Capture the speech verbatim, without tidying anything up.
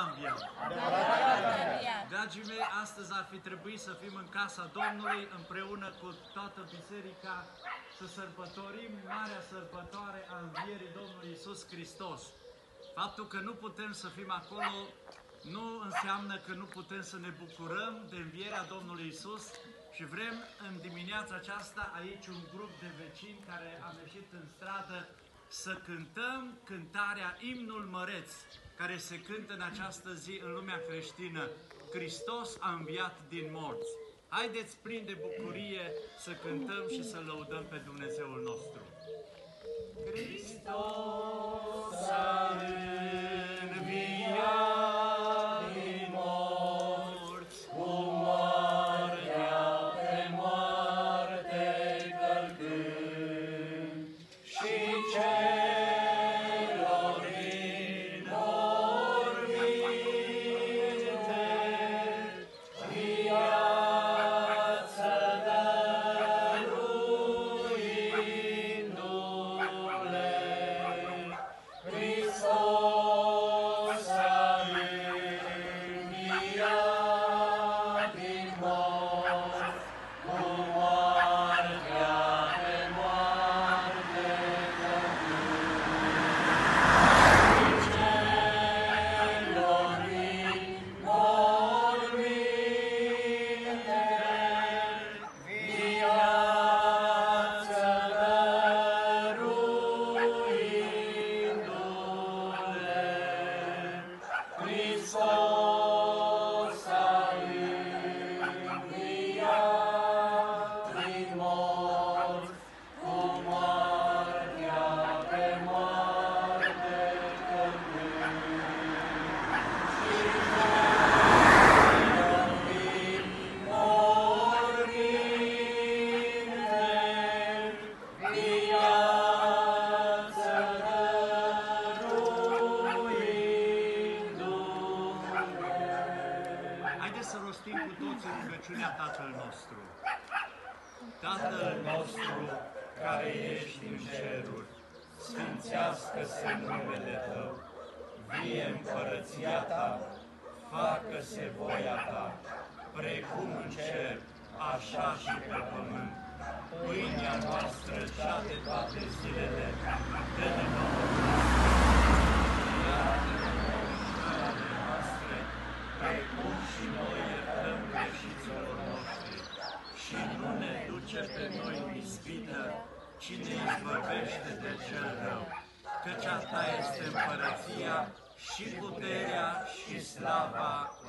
Dragii mei, astăzi ar fi trebuit să fim în casa Domnului împreună cu toată biserica să sărbătorim marea sărbătoare a învierii Domnului Iisus Hristos. Faptul că nu putem să fim acolo nu înseamnă că nu putem să ne bucurăm de învierea Domnului Iisus și vrem în dimineața aceasta aici un grup de vecini care am ieșit în stradă să cântăm cântarea Imnul Măreț, care se cântă în această zi în lumea creștină. Hristos a înviat din morți. Haideți plini de bucurie să cântăm și să lăudăm pe Dumnezeul nostru. Hristos a înviat din morți, cu moartea pe moarte călcând, și celor din morminte viață dăruindu-le. Hristos a înviat din morți, cu moartea pe moarte călcând, și celor din morminte viață dăruindu-le. Hristos a înviat din morți, cu moartea pe moarte călcând, și celor din morminte viață dăruindu-le. Haideți să rostim cu toții rugăciunea Tatăl nostru. Tatăl nostru care ești în ceruri, sfințească-se numele Tău, vie împărăția Ta, facă-se voia Ta, precum în cer, așa și pe pământ. Pâinea noastră cea de toate zilele, dă-ne nouă greșelile noastre, precum și noi iertăm greșiților noștri. Și nu ne duce pe noi în ispită, ci ne izbăvește de cel rău. Căci a Ta este împărăția și puterea și slava